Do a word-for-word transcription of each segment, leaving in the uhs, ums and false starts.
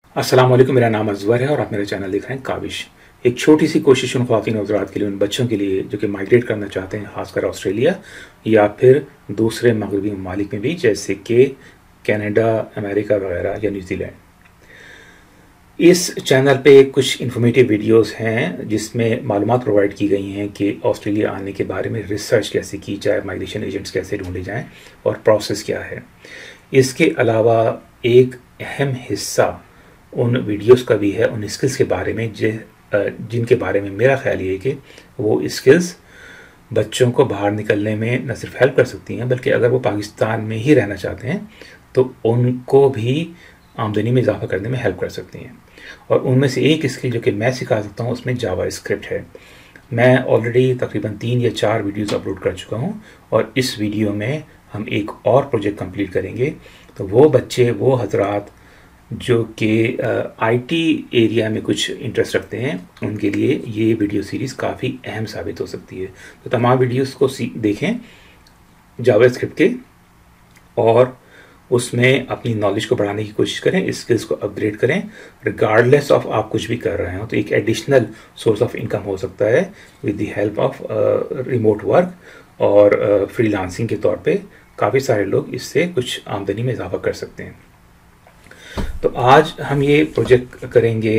अस्सलाम वालेकुम, मेरा नाम अज़वर है और आप मेरा चैनल देख रहे हैं काबिश। एक छोटी सी कोशिश उन ख़वातीन और हज़रात के लिए, उन बच्चों के लिए जो कि माइग्रेट करना चाहते हैं, ख़ासकर ऑस्ट्रेलिया या फिर दूसरे मगरबी ममालिक में भी, जैसे कि कनाडा, अमेरिका वगैरह या न्यूजीलैंड। इस चैनल पे कुछ इन्फॉर्मेटिव वीडियोस हैं जिसमें मालूमात प्रोवाइड की गई हैं कि ऑस्ट्रेलिया आने के बारे में रिसर्च कैसे की जाए, माइग्रेशन एजेंट्स कैसे ढूंढे जाएं और प्रोसेस क्या है। इसके अलावा एक अहम हिस्सा उन वीडियोस का भी है उन स्किल्स के बारे में जिनके बारे में मेरा ख्याल ये है कि वो स्किल्स बच्चों को बाहर निकलने में न सिर्फ हेल्प कर सकती हैं, बल्कि अगर वो पाकिस्तान में ही रहना चाहते हैं तो उनको भी आमदनी में इजाफा करने में हेल्प कर सकती हैं। और उनमें से एक स्किल जो कि मैं सिखा सकता हूँ उसमें जावा स्क्रिप्ट है। मैं ऑलरेडी तकरीबन तीन या चार वीडियोस अपलोड कर चुका हूँ और इस वीडियो में हम एक और प्रोजेक्ट कंप्लीट करेंगे। तो वो बच्चे, वो हजरात जो कि आईटी एरिया में कुछ इंटरेस्ट रखते हैं, उनके लिए ये वीडियो सीरीज़ काफ़ी अहम साबित हो सकती है। तो तमाम वीडियोस को देखें जावा स्क्रिप्ट के और उसमें अपनी नॉलेज को बढ़ाने की कोशिश करें, स्किल्स को अपग्रेड करें। रिगार्डलेस ऑफ आप कुछ भी कर रहे हो तो एक एडिशनल सोर्स ऑफ इनकम हो सकता है with the help of remote work और फ्रीलांसिंग के तौर पे काफ़ी सारे लोग इससे कुछ आमदनी में इजाफा कर सकते हैं। तो आज हम ये प्रोजेक्ट करेंगे,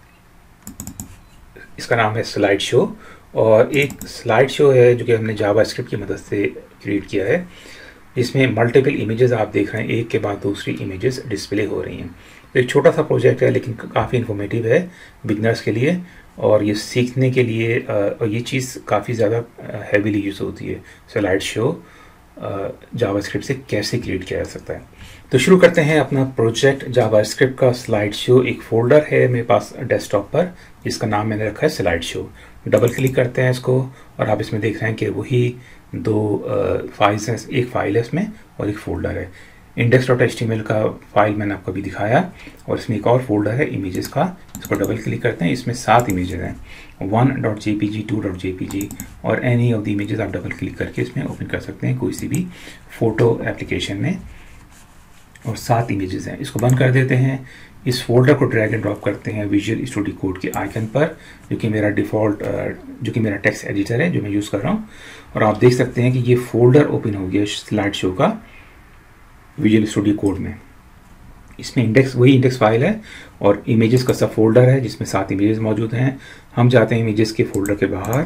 इसका नाम है स्लाइड शो। और एक स्लाइड शो है जो कि हमने जावा स्क्रिप्ट की मदद से क्रिएट किया है, जिसमें मल्टीपल इमेजेस आप देख रहे हैं, एक के बाद दूसरी इमेजेस डिस्प्ले हो रही हैं। तो एक छोटा सा प्रोजेक्ट है लेकिन काफ़ी इन्फॉर्मेटिव है बिगनर्स के लिए, और ये सीखने के लिए और ये चीज़ काफ़ी ज़्यादा हैवीली यूज़ होती है। स्लाइड शो जावा स्क्रिप्ट से कैसे क्रिएट किया जा सकता है। तो शुरू करते हैं अपना प्रोजेक्ट जावा स्क्रिप्ट का। स्लाइड शो एक फोल्डर है मेरे पास डेस्कटॉप पर जिसका नाम मैंने रखा है स्लाइड शो। डबल क्लिक करते हैं इसको और आप इसमें देख रहे हैं कि वही दो फाइल्स हैं, एक फाइल है इसमें और एक फोल्डर है। Index dot H T M L का फाइल मैंने आपको अभी दिखाया और इसमें एक और फोल्डर है इमेजेस का। इसको डबल क्लिक करते हैं, इसमें सात इमेजेस हैं, one dot J P G, two dot J P G और एनी ऑफ द इमेजेस आप डबल क्लिक करके इसमें ओपन कर सकते हैं कोई सी भी फ़ोटो एप्लीकेशन में। और सात इमेजेस हैं, इसको बंद कर देते हैं। इस फोल्डर को ड्रैग एंड ड्रॉप करते हैं विजुअल स्टूडियो कोड के आइकन पर, जो कि मेरा डिफ़ॉल्ट जो कि मेरा टेक्स्ट एडिटर है जो मैं यूज़ कर रहा हूँ। और आप देख सकते हैं कि ये फोल्डर ओपन हो गया स्लाइड शो का विजुअल स्टूडियो कोड में। इसमें इंडेक्स वही इंडेक्स फाइल है और इमेजेस का सब फोल्डर है जिसमें सात इमेजेस मौजूद हैं। हम जाते हैं इमेजेस के फोल्डर के बाहर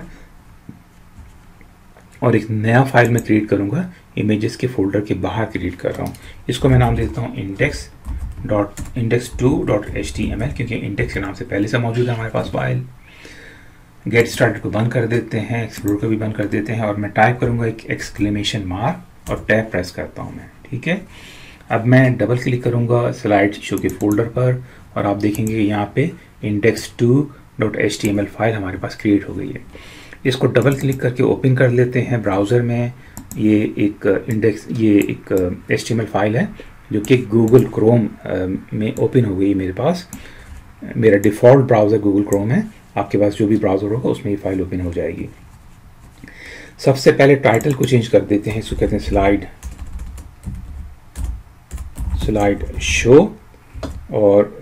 और एक नया फाइल में क्रिएट करूंगा, इमेजेस के फोल्डर के बाहर क्रिएट कर रहा हूँ। इसको मैं नाम देता हूँ index dot index two dot H T M L, क्योंकि इंडेक्स के नाम से पहले से मौजूद है हमारे पास फाइल। गेट स्टार्टेड को बंद कर देते हैं, एक्सप्लोर को भी बंद कर देते हैं और मैं टाइप करूंगा एक एक्सक्लेमेशन मार्क और टैब प्रेस करता हूँ मैं। ठीक है, अब मैं डबल क्लिक करूंगा स्लाइड शो के फोल्डर पर और आप देखेंगे कि यहाँ पे index two dot H T M L file हमारे पास क्रिएट हो गई है। इसको डबल क्लिक करके ओपन कर लेते हैं ब्राउज़र में। ये एक इंडेक्स ये एक H T M L file है जो कि गूगल क्रोम में ओपन हो गई है मेरे पास। मेरा डिफ़ॉल्ट ब्राउज़र गूगल क्रोम है, आपके पास जो भी ब्राउज़र होगा उसमें ये फाइल ओपन हो जाएगी। सबसे पहले टाइटल को चेंज कर देते हैं, इसको कहते हैं स्लाइड स्लाइड शो और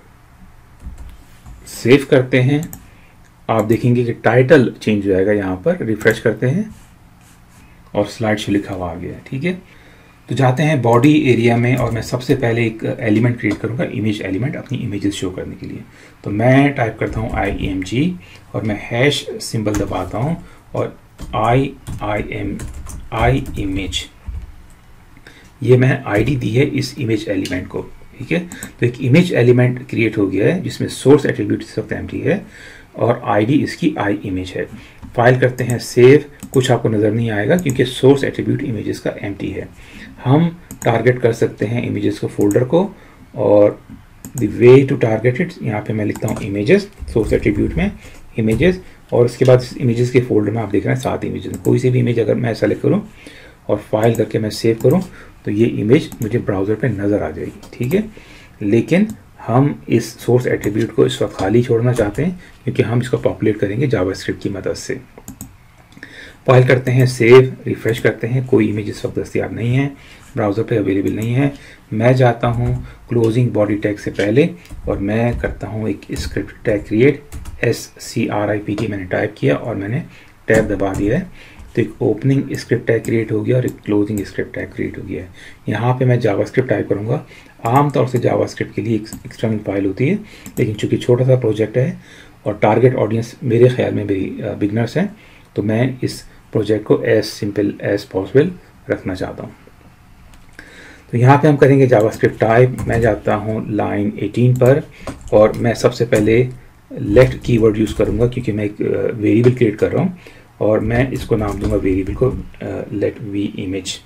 सेव करते हैं। आप देखेंगे कि टाइटल चेंज हो जाएगा, यहाँ पर रिफ्रेश करते हैं और स्लाइड शो लिखा हुआ आ गया है। ठीक है, तो जाते हैं बॉडी एरिया में और मैं सबसे पहले एक एलिमेंट क्रिएट करूँगा, इमेज एलिमेंट, अपनी इमेजेस शो करने के लिए। तो मैं टाइप करता हूँ आई एम जी और मैं हैश सिंबल दबाता हूँ और आई आई एम आई इमेज, ये मैंने आईडी दी है इस इमेज एलिमेंट को। ठीक है, तो एक इमेज एलिमेंट क्रिएट हो गया है जिसमें सोर्स एट्रीब्यूट इस वक्त एम्प्टी है और आईडी इसकी आई इमेज है। फाइल करते हैं सेव। कुछ आपको नज़र नहीं आएगा क्योंकि सोर्स एट्रीब्यूट इमेजेस का एम्प्टी है। हम टारगेट कर सकते हैं इमेजेस को फोल्डर को और the way to target it, यहाँ पे मैं लिखता हूँ इमेजेस, सोर्स एट्रीब्यूट में इमेजेस और उसके बाद इमेजेस के फोल्डर में आप देख रहे हैं सात इमेजेस। कोई सी भी इमेज अगर मैं सेलेक्ट करूँ और फाइल करके मैं सेव करूँ तो ये इमेज मुझे ब्राउज़र पे नज़र आ जाएगी। ठीक है, लेकिन हम इस सोर्स एट्रीब्यूट को इस वक्त खाली छोड़ना चाहते हैं क्योंकि हम इसको पॉपुलेट करेंगे जावा स्क्रिप्ट की मदद से। फाइल करते हैं सेव, रिफ्रेश करते हैं, कोई इमेज इस वक्त दस्तियाब नहीं है, ब्राउज़र पे अवेलेबल नहीं है। मैं जाता हूँ क्लोजिंग बॉडी टैग से पहले और मैं करता हूँ एक script tag create, S C R I P T मैंने टाइप किया और मैंने टैब दबा दिया है, तो एक ओपनिंग स्क्रिप्ट टैग क्रिएट हो गया और एक क्लोजिंग स्क्रिप्ट टैग क्रिएट हो गया है। यहाँ पे मैं जावास्क्रिप्ट टाइप करूँगा। आमतौर से जावास्क्रिप्ट के लिए एक एक्सटर्नल फाइल होती है, लेकिन चूंकि छोटा सा प्रोजेक्ट है और टारगेट ऑडियंस मेरे ख्याल में मेरी बिगनर्स हैं, तो मैं इस प्रोजेक्ट को एज सिंपल एज पॉसिबल रखना चाहता हूँ। तो यहाँ पे हम करेंगे जावास्क्रिप्ट टाइप। मैं जाता हूँ लाइन अठारह पर और मैं सबसे पहले लेट कीवर्ड यूज़ करूँगा क्योंकि मैं एक वेरिएबल क्रिएट कर रहा हूँ और मैं इसको नाम दूंगा वेरिएबल को लेट वी इमेज,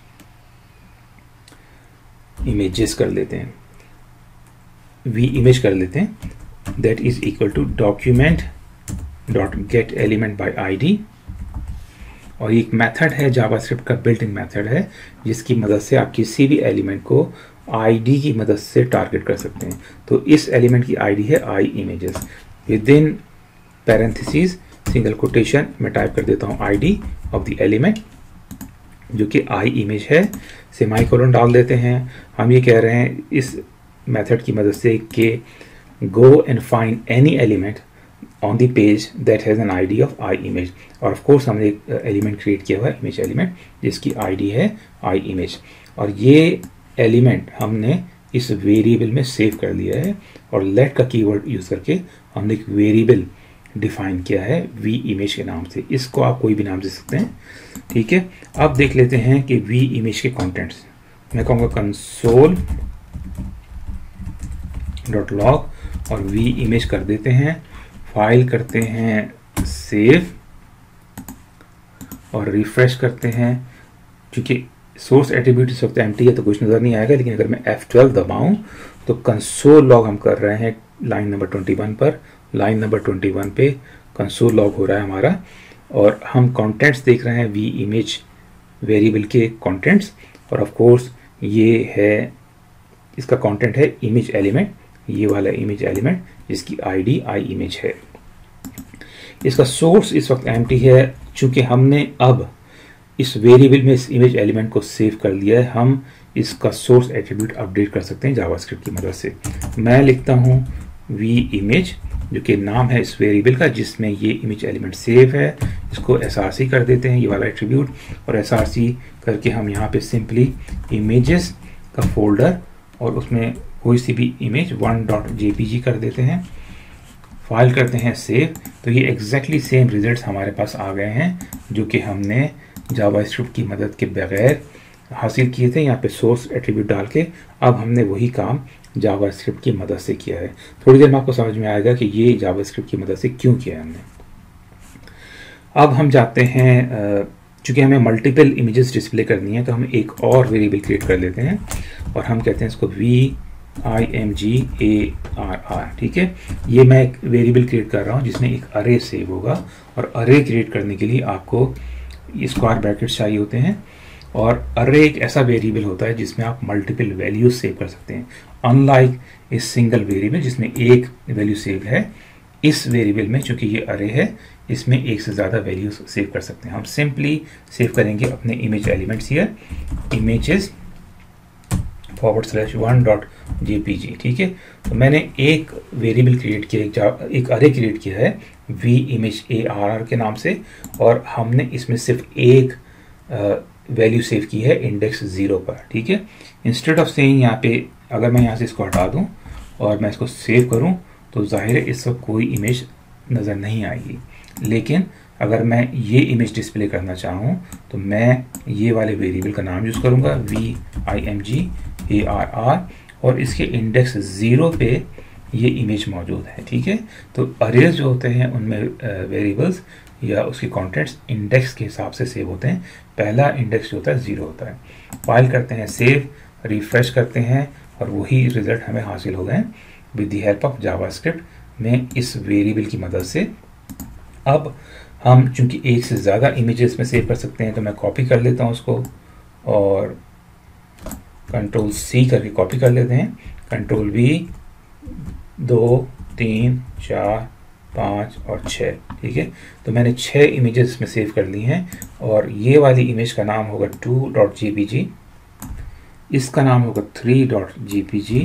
इमेजेस कर लेते हैं, वी इमेज कर लेते हैं। That is equal to document dot get element by ID, और एक मेथड है जावास्क्रिप्ट का बिल्ट इन मेथड है जिसकी मदद से आप किसी भी एलिमेंट को आईडी की मदद से टारगेट कर सकते हैं। तो इस एलिमेंट की आईडी है I images. Within parenthesis single quotation में टाइप कर देता हूँ आईडी ऑफ द एलिमेंट जो कि आई इमेज है, सेमाइकोलन डाल देते हैं। हम ये कह रहे हैं इस मेथड की मदद से कि go and find any element on the page that has an ID of I image, और ऑफ कोर्स हमने एक एलिमेंट क्रिएट किया हुआ है इमेज एलिमेंट जिसकी आईडी है आई इमेज, और ये एलिमेंट हमने इस वेरिएबल में सेव कर लिया है और लेट का कीवर्ड यूज़ करके हमने एक वेरिएबल डिफाइन किया है वी इमेज के नाम से। इसको आप कोई भी नाम दे सकते हैं, ठीक है। अब देख लेते हैं कि वी इमेज के कंटेंट्स। मैं कहूँगा कंसोल डॉट लॉग और वी इमेज कर देते हैं, फाइल करते हैं सेव और रिफ्रेश करते हैं। क्योंकि सोर्स एट्रीब्यूट इस वक्त एम्प्टी है तो कुछ नज़र नहीं आएगा, लेकिन अगर मैं एफ ट्वेल्व दबाऊं तो कंसोल लॉग हम कर रहे हैं लाइन नंबर इक्कीस पर। लाइन नंबर इक्कीस पे कंसोल लॉग हो रहा है हमारा और हम कंटेंट्स देख रहे हैं वी इमेज वेरिएबल के कंटेंट्स, और ऑफ कोर्स ये है, इसका कंटेंट है इमेज एलिमेंट, ये वाला इमेज एलिमेंट जिसकी आईडी आई इमेज है। इसका सोर्स इस वक्त एम्प्टी है चूंकि हमने अब इस वेरिएबल में इस इमेज एलिमेंट को सेव कर लिया है। हम इसका सोर्स एट्रीब्यूट अपडेट कर सकते हैं जावास्क्रिप्ट की मदद से। मैं लिखता हूँ वी इमेज जो कि नाम है इस वेरिएबल का जिसमें ये इमेज एलिमेंट सेव है। इसको एस आर सी कर देते हैं, ये वाला एट्रीब्यूट, और एस आर सी करके हम यहाँ पे सिंपली इमेजेस का फोल्डर और उसमें कोई सी भी image one dot J P G कर देते हैं, फाइल करते हैं सेव। तो ये एग्जैक्टली सेम रिजल्ट्स हमारे पास आ गए हैं जो कि हमने जावास्क्रिप्ट की मदद के बगैर हासिल किए थे। यहाँ पे सोर्स एट्रीब्यूट डाल के अब हमने वही काम जावास्क्रिप्ट की मदद से किया है। थोड़ी देर में आपको समझ में आएगा कि ये जावास्क्रिप्ट की मदद से क्यों किया है हमने। अब हम जाते हैं, चूंकि हमें मल्टीपल इमेजेस डिस्प्ले करनी है तो हम एक और वेरिएबल क्रिएट कर लेते हैं और हम कहते हैं इसको V I M G A R R, ठीक है। ये मैं एक वेरिएबल क्रिएट कर रहा हूँ जिसमें एक अरे सेव होगा, और अरे क्रिएट करने के लिए आपको स्क्वायर ब्रैकेट्स चाहिए होते हैं, और अरे एक ऐसा वेरिएबल होता है जिसमें आप मल्टीपल वैल्यूज सेव कर सकते हैं। अनलाइक इस सिंगल वेरिएबल जिसमें एक वैल्यू सेव है, इस वेरिएबल में चूंकि ये अरे है इसमें एक से ज़्यादा वैल्यूज सेव कर सकते हैं। हम सिंपली सेव करेंगे अपने image elements here, images forward slash one dot J P G, ठीक है। तो मैंने एक वेरिएबल क्रिएट किया, एक, एक अरे क्रिएट किया है V image A R R के नाम से, और हमने इसमें सिर्फ एक वैल्यू सेव की है इंडेक्स ज़ीरो पर, ठीक है। इंस्टेड ऑफ सेइंग यहाँ पे अगर मैं यहाँ से इसको हटा दूँ और मैं इसको सेव करूँ तो जाहिर है इस वक्त कोई इमेज नज़र नहीं आएगी, लेकिन अगर मैं ये इमेज डिस्प्ले करना चाहूँ तो मैं ये वाले वेरिएबल का नाम यूज़ करूँगा V I M G A R R, और इसके इंडेक्स ज़ीरो पे ये इमेज मौजूद है, ठीक है। तो अरेज जो होते हैं उनमें वेरिएबल्स या उसके कंटेंट्स इंडेक्स के हिसाब से सेव होते हैं। पहला इंडेक्स जो होता है ज़ीरो होता है। फाइल करते हैं सेव, रिफ्रेश करते हैं और वही रिजल्ट हमें हासिल हो गए with the help of JavaScript में इस वेरिएबल की मदद से। अब हम चूंकि एक से ज़्यादा इमेजेस में सेव कर सकते हैं तो मैं कॉपी कर लेता हूँ उसको और कंट्रोल सी करके कॉपी कर लेते हैं, कंट्रोल वी, दो तीन चार पाँच और छः, ठीक है। तो मैंने छः इमेजेस इसमें सेव कर ली हैं और ये वाली इमेज का नाम होगा two dot J P G, इसका नाम होगा three dot J P G,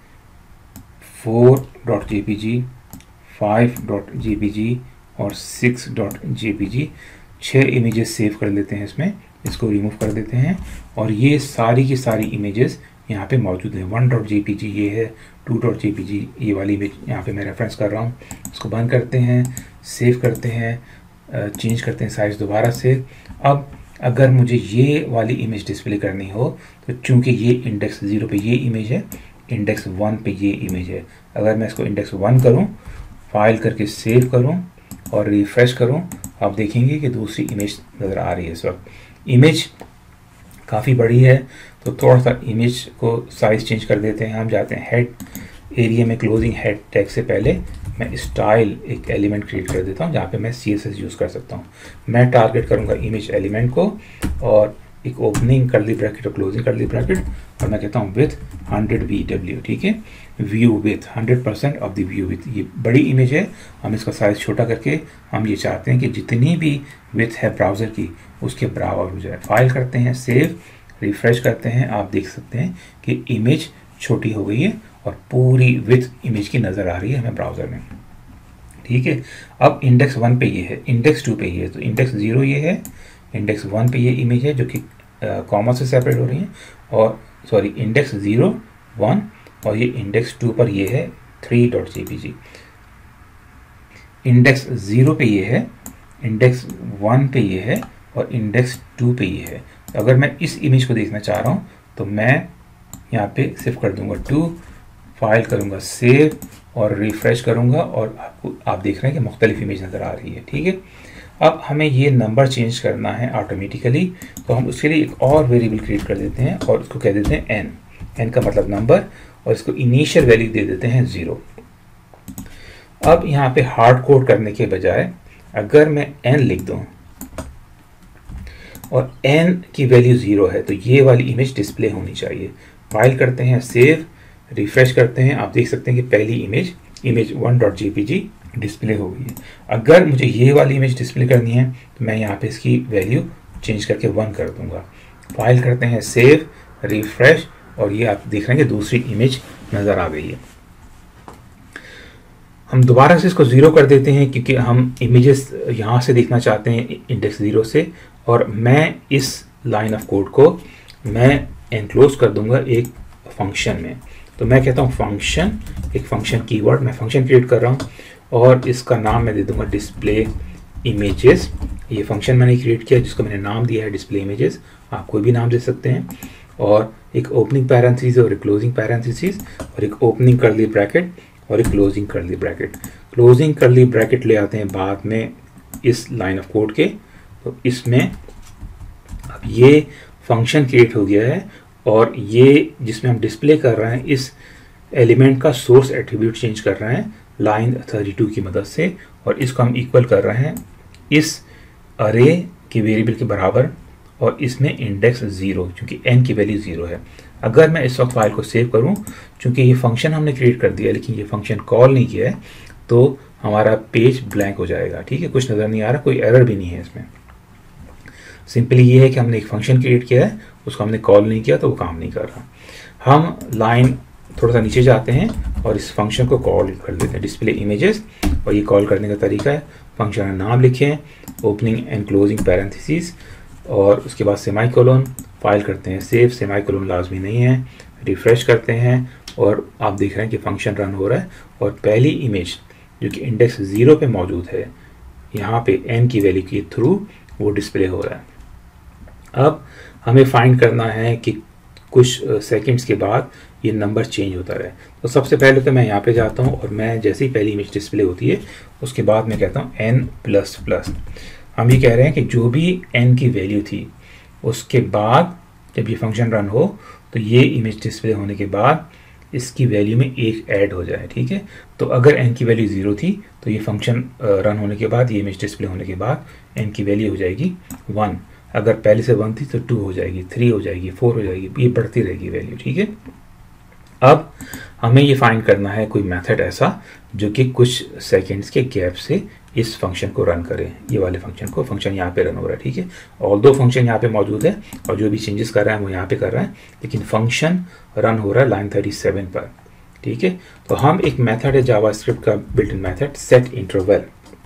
four dot J P G, five dot J P G और six dot J P G. छः इमेजेस सेव कर लेते हैं इसमें, इसको रिमूव कर देते हैं और ये सारी की सारी इमेजेस यहाँ पे मौजूद है। One dot J P G ये है, two dot J P G ये वाली इमेज यहाँ पे मैं रेफरेंस कर रहा हूँ। इसको बंद करते हैं, सेव करते हैं, चेंज करते हैं साइज़ दोबारा से। अब अगर मुझे ये वाली इमेज डिस्प्ले करनी हो तो चूँकि ये इंडेक्स ज़ीरो पे ये इमेज है, इंडेक्स वन पे ये इमेज है, अगर मैं इसको इंडेक्स वन करूँ, फाइल करके सेव करूँ और रिफ्रेश करूँ, आप देखेंगे कि दूसरी इमेज नज़र आ रही है। इस वक्त इमेज काफ़ी बड़ी है तो थोड़ा सा इमेज को साइज़ चेंज कर देते हैं। हम जाते हैं हेड एरिया में, क्लोजिंग हेड टैग से पहले मैं स्टाइल एक एलिमेंट क्रिएट कर देता हूँ जहाँ पे मैं सी एस एस यूज़ कर सकता हूँ। मैं टारगेट करूँगा इमेज एलिमेंट को और एक ओपनिंग कर्ली ब्रैकेट और क्लोजिंग कर्ली ब्रैकेट और मैं कहता हूँ विथ हंड्रेड वी डब्ल्यू, ठीक है। View width hundred percent of the view width, ये बड़ी इमेज है, हम इसका साइज़ छोटा करके हम ये चाहते हैं कि जितनी भी विथ है ब्राउज़र की उसके बराबर हो जाए। फाइल करते हैं, सेव, रिफ्रेश करते हैं, आप देख सकते हैं कि इमेज छोटी हो गई है और पूरी विथ इमेज की नज़र आ रही है हमें ब्राउज़र में, ठीक है। अब इंडेक्स वन पे ये है, इंडेक्स टू पे ये है, तो इंडेक्स ज़ीरो ये है, इंडेक्स वन पे ये इमेज है जो कि कॉमा से सेपरेट हो रही है, और सॉरी इंडेक्स ज़ीरो वन और ये इंडेक्स टू पर ये है three dot J P G. Index zero पे ये है, इंडेक्स वन पे ये है और इंडेक्स टू पे ये है। तो अगर मैं इस इमेज को देखना चाह रहा हूँ तो मैं यहाँ पे सिर्फ कर दूंगा टू, फाइल करूँगा सेव और रिफ्रेश करूँगा और आपको आप देख रहे हैं कि मुख्तलिफ इमेज नज़र आ रही है, ठीक है। अब हमें ये नंबर चेंज करना है ऑटोमेटिकली, तो हम उसके लिए एक और वेरिएबल क्रिएट कर देते हैं और उसको कह देते हैं एन, एन का मतलब नंबर, और इसको इनिशियल वैल्यू दे देते हैं ज़ीरो। अब यहाँ पे हार्ड कोड करने के बजाय अगर मैं एन लिख दूँ और एन की वैल्यू ज़ीरो है तो ये वाली इमेज डिस्प्ले होनी चाहिए। फाइल करते हैं, सेव, रिफ्रेश करते हैं, आप देख सकते हैं कि पहली image image one dot J P G display हो गई है। अगर मुझे ये वाली इमेज डिस्प्ले करनी है तो मैं यहाँ पे इसकी वैल्यू चेंज करके वन कर दूंगा। फाइल करते हैं, सेव, रिफ्रेश और ये आप देख रहे हैं कि दूसरी इमेज नज़र आ गई है। हम दोबारा से इसको ज़ीरो कर देते हैं क्योंकि हम इमेजेस यहाँ से देखना चाहते हैं इंडेक्स ज़ीरो से, और मैं इस लाइन ऑफ कोड को मैं एनक्लोज कर दूंगा एक फंक्शन में। तो मैं कहता हूँ फंक्शन, एक फंक्शन कीवर्ड, मैं फंक्शन क्रिएट कर रहा हूँ और इसका नाम मैं दे दूंगा डिस्प्ले इमेजेस। ये फंक्शन मैंने क्रिएट किया जिसको मैंने नाम दिया है डिस्प्ले इमेजेस, आप कोई भी नाम दे सकते हैं। और एक ओपनिंग पैरेंथेसिस और एक क्लोजिंग पैरेंथेसिस और एक ओपनिंग कर्ली ब्रैकेट और एक closing curly bracket. Closing curly bracket ले आते हैं बाद में इस लाइन ऑफ कोड के। तो इसमें अब ये फंक्शन क्रिएट हो गया है और ये जिसमें हम डिस्प्ले कर रहे हैं इस एलिमेंट का सोर्स एट्रीब्यूट चेंज कर रहे हैं लाइन थर्टी टू की मदद से, और इसको हम इक्वल कर रहे हैं इस अरे की वेरिएबल के बराबर और इसमें इंडेक्स ज़ीरो, क्योंकि एन की वैल्यू ज़ीरो है। अगर मैं इस वक्त फाइल को सेव करूं, चूंकि ये फंक्शन हमने क्रिएट कर दिया लेकिन ये फंक्शन कॉल नहीं किया है, तो हमारा पेज ब्लैंक हो जाएगा, ठीक है, कुछ नज़र नहीं आ रहा, कोई एरर भी नहीं है इसमें। सिंपली ये है कि हमने एक फंक्शन क्रिएट किया है, उसको हमने कॉल नहीं किया तो वो काम नहीं कर रहा। हम लाइन थोड़ा सा नीचे जाते हैं और इस फंक्शन को कॉल कर देते हैं डिस्प्ले इमेजेस, और ये कॉल करने का तरीका है फंक्शन का नाम लिखें, ओपनिंग एंड क्लोजिंग पैरेंथेसिस और उसके बाद सेमी कोलोन। फाइल करते हैं, सेव, सेमी कोलोन लाजमी नहीं है, रिफ्रेश करते हैं और आप देख रहे हैं कि फंक्शन रन हो रहा है और पहली इमेज जो कि इंडेक्स ज़ीरो पे मौजूद है यहाँ पे एन की वैल्यू के थ्रू वो डिस्प्ले हो रहा है। अब हमें फाइंड करना है कि कुछ सेकंड्स के बाद ये नंबर चेंज होता रहे। तो सबसे पहले तो मैं यहाँ पे जाता हूँ और मैं जैसे ही पहली इमेज डिस्प्ले होती है उसके बाद मैं कहता हूँ एन प्लस प्लस। हम ये कह रहे हैं कि जो भी एन की वैल्यू थी उसके बाद जब ये फंक्शन रन हो तो ये इमेज डिस्प्ले होने के बाद इसकी वैल्यू में एक ऐड हो जाए, ठीक है। तो अगर एन की वैल्यू ज़ीरो थी तो ये फंक्शन रन होने के बाद, ये इमेज डिस्प्ले होने के बाद एन की वैल्यू हो जाएगी वन। अगर पहले से वन थी तो टू हो जाएगी, थ्री हो जाएगी, फोर हो जाएगी, ये बढ़ती रहेगी वैल्यू, ठीक है। अब हमें ये फाइंड करना है कोई मेथड ऐसा जो कि कुछ सेकंड्स के गैप से इस फंक्शन को रन करे, ये वाले फंक्शन को। फंक्शन यहाँ पे रन हो रहा है, ठीक है, और दो फंक्शन यहाँ पे मौजूद है और जो भी चेंजेस कर रहा है वो यहाँ पे कर रहा है, लेकिन फंक्शन रन हो रहा है लाइन थर्टी सेवन पर, ठीक है। तो हम एक मेथड है जावास्क्रिप्ट का built in method set interval,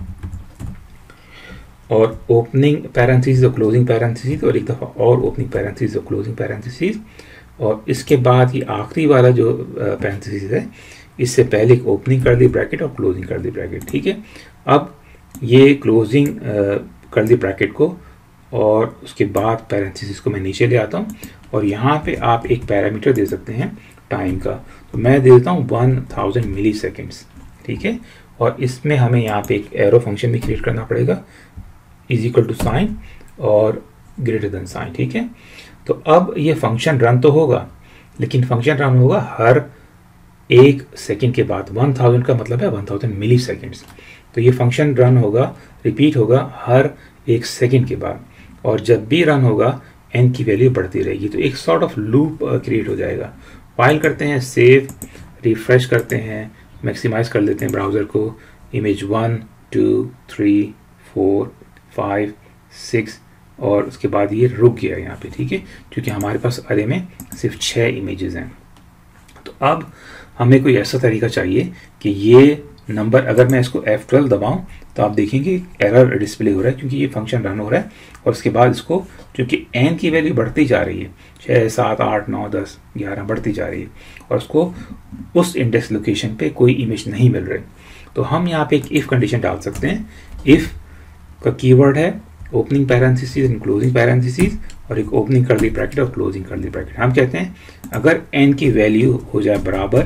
और ओपनिंग पैरेंथेसिस और क्लोजिंग पैरेंथेसिस, और एक दफ़ा और ओपनिंग पैरेंथेसिस और क्लोजिंग पैरेंथेसिस, और इसके बाद ये आखिरी वाला जो पैरेंथेसिस है इससे पहले एक ओपनिंग कर दी ब्रैकेट और क्लोजिंग कर दी ब्रैकेट, ठीक है। अब ये क्लोजिंग कर दी ब्रैकेट को और उसके बाद पैरेंथेसिस को मैं नीचे ले आता हूँ, और यहाँ पे आप एक पैरामीटर दे सकते हैं टाइम का, तो मैं दे देता हूँ वन थाउजेंड मिली सेकेंड्स, ठीक है। और इसमें हमें यहाँ पे एक एरो फंक्शन भी क्रिएट करना पड़ेगा, इज इक्वल टू साइन और ग्रेटर देन साइन, ठीक है। तो अब ये फंक्शन रन तो होगा, लेकिन फंक्शन रन होगा हर एक सेकंड के बाद। वन थाउजेंड का मतलब है वन थाउजेंड मिली सेकेंड्स, तो ये फंक्शन रन होगा, रिपीट होगा हर एक सेकंड के बाद, और जब भी रन होगा एन की वैल्यू बढ़ती रहेगी, तो एक सॉर्ट ऑफ लूप क्रिएट हो जाएगा। फाइल करते हैं सेव, रिफ्रेश करते हैं, मैक्सिमाइज कर लेते हैं ब्राउज़र को, image one two three four five six, और उसके बाद ये रुक गया यहाँ पे, ठीक है, क्योंकि हमारे पास अरे में सिर्फ छः इमेजेस हैं। तो अब हमें कोई ऐसा तरीका चाहिए कि ये नंबर, अगर मैं इसको एफ ट्वेल्व दबाऊँ तो आप देखेंगे एरर डिस्प्ले हो रहा है, क्योंकि ये फंक्शन रन हो रहा है, और उसके बाद इसको क्योंकि एन की वैल्यू बढ़ती जा रही है, छः सात आठ नौ दस ग्यारह बढ़ती जा रही है, और उसको उस इंडेक्स लोकेशन पे कोई इमेज नहीं मिल रही। तो हम यहाँ पे एक इफ़ कंडीशन डाल सकते हैं। इफ़ का कीवर्ड है opening parenthesis and closing parenthesis, और एक ओपनिंग कर दी ब्रैकेट और क्लोजिंग कर दी ब्रैकेट। हम कहते हैं अगर एन की वैल्यू हो जाए बराबर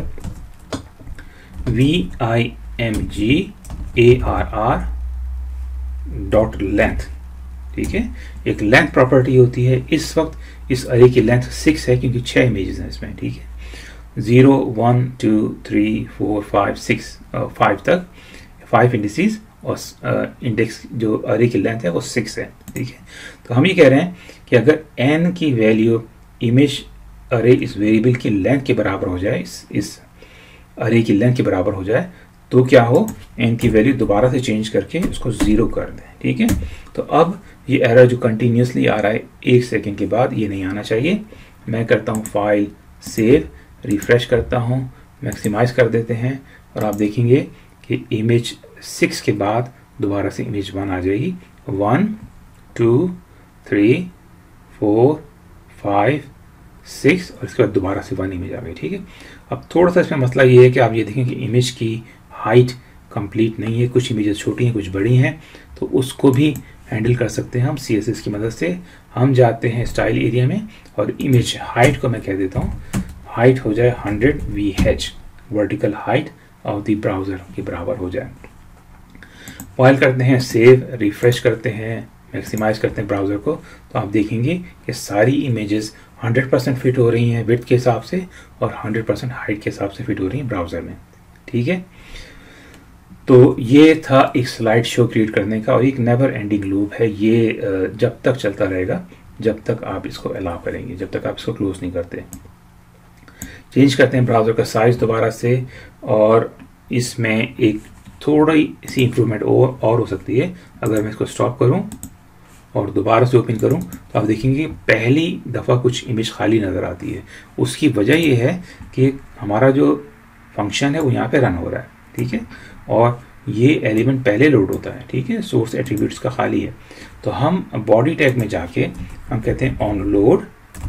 V I M G A R R dot length, ठीक है, एक लेंथ प्रॉपर्टी होती है। इस वक्त इस अरे की लेंथ सिक्स है क्योंकि छः इमेजेस हैं इसमें, ठीक है, zero one two three four five six five तक फाइव इंडिसेस, और इंडेक्स जो अरे की लेंथ है वो सिक्स है, ठीक है। तो हम ये कह रहे हैं कि अगर एन की वैल्यू इमेज अरे इस वेरिएबल की लेंथ के बराबर हो जाए, इस इस अरे की लेंथ के बराबर हो जाए, तो क्या हो, एन की वैल्यू दोबारा से चेंज करके उसको ज़ीरो कर दें, ठीक है। तो अब ये एरर जो कंटिन्यूसली आ रहा है एक सेकेंड के बाद, ये नहीं आना चाहिए। मैं करता हूँ फाइल सेव, रिफ्रेश करता हूँ, मैक्सिमाइज कर देते हैं, और आप देखेंगे कि इमेज सिक्स के बाद दोबारा से इमेज वन आ जाएगी। One two three four five six, और इसके बाद दोबारा से वन इमेज आ गई, ठीक है। अब थोड़ा सा इसमें मसला ये है कि आप ये देखें कि इमेज की हाइट कंप्लीट नहीं है, कुछ इमेजेस छोटी हैं कुछ बड़ी हैं, तो उसको भी हैंडल कर सकते हैं हम सी एस एस की मदद से। हम जाते हैं स्टाइल एरिया में, और इमेज हाइट को मैं कह देता हूँ हाइट हो जाए hundred V H, vertical height of the browser के बराबर हो जाए। फाइल करते हैं सेव, रिफ्रेश करते हैं, मैक्सिमाइज करते हैं ब्राउज़र को, तो आप देखेंगे कि सारी इमेजेस हंड्रेड परसेंट फिट हो रही हैं विड्थ के हिसाब से, और हंड्रेड परसेंट हाइट के हिसाब से फिट हो रही हैं ब्राउज़र में, ठीक है। तो ये था एक स्लाइड शो क्रिएट करने का, और एक नेवर एंडिंग लूप है, ये जब तक चलता रहेगा जब तक आप इसको अलाउ करेंगे, जब तक आप इसको क्लोज नहीं करते। चेंज करते हैं ब्राउज़र का साइज़ दोबारा से, और इसमें एक थोड़ी सी इम्प्रूवमेंट और, और हो सकती है। अगर मैं इसको स्टॉप करूं और दोबारा से ओपन करूं, तो आप देखेंगे पहली दफ़ा कुछ इमेज खाली नज़र आती है। उसकी वजह ये है कि हमारा जो फंक्शन है वो यहाँ पे रन हो रहा है, ठीक है, और ये एलिमेंट पहले लोड होता है, ठीक है, सोर्स एट्रीब्यूट्स का खाली है। तो हम बॉडी टैग में जाके हम कहते हैं ऑन लोड,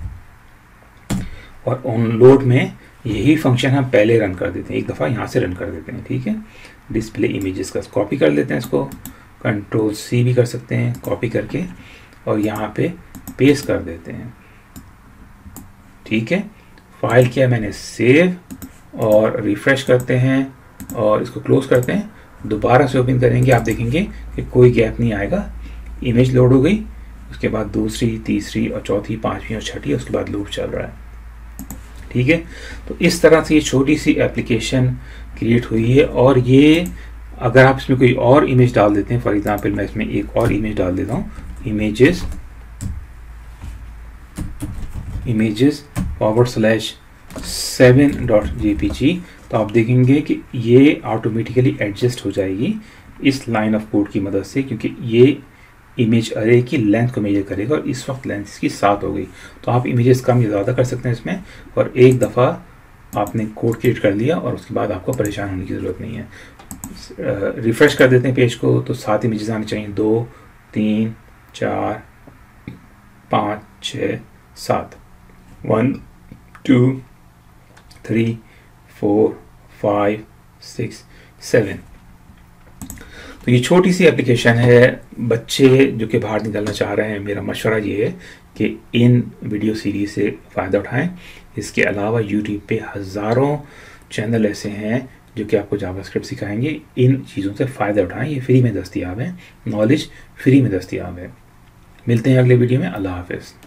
और ऑन लोड में यही फंक्शन हम पहले रन कर देते हैं, एक दफ़ा यहाँ से रन कर देते हैं, ठीक है। डिस्प्ले इमेजेस का कॉपी कर लेते हैं, इसको कंट्रोल सी भी कर सकते हैं कॉपी करके, और यहाँ पे पेस्ट कर देते हैं, ठीक है। फाइल किया मैंने सेव, और रिफ्रेश करते हैं और इसको क्लोज करते हैं, दोबारा से ओपन करेंगे, आप देखेंगे कि कोई गैप नहीं आएगा, इमेज लोड हो गई, उसके बाद दूसरी तीसरी और चौथी पांचवी और छठी, उसके बाद लूप चल रहा है, ठीक है। तो इस तरह से ये छोटी सी एप्लीकेशन क्रिएट हुई है, और ये अगर आप इसमें कोई और इमेज डाल देते हैं, फॉर एग्जांपल मैं इसमें एक और इमेज डाल देता हूँ, images images forward slash seven dot J P G, तो आप देखेंगे कि ये ऑटोमेटिकली एडजस्ट हो जाएगी इस लाइन ऑफ कोड की मदद से, क्योंकि ये इमेज अरे की लेंथ को मेजर करेगा और इस वक्त लेंथ इसकी सात हो गई। तो आप इमेजेस कम या ज़्यादा कर सकते हैं इसमें, और एक दफ़ा आपने कोड क्रिएट कर लिया और उसके बाद आपको परेशान होने की ज़रूरत नहीं है। रिफ़्रेश कर देते हैं पेज को, तो सात इमेजेस आने चाहिए, दो तीन चार पाँच छः सात, one two three four five six seven. तो ये छोटी सी एप्लीकेशन है, बच्चे जो कि बाहर निकलना चाह रहे हैं, मेरा मशवरा ये है कि इन वीडियो सीरीज़ से फ़ायदा उठाएं। इसके अलावा यूट्यूब पे हज़ारों चैनल ऐसे हैं जो कि आपको जावास्क्रिप्ट सिखाएंगे। इन चीज़ों से फ़ायदा उठाएं, ये फ्री में दस्तयाब है, नॉलेज फ्री में दस्तयाब है। मिलते हैं अगले वीडियो में। अल्लाह हाफ़िज़।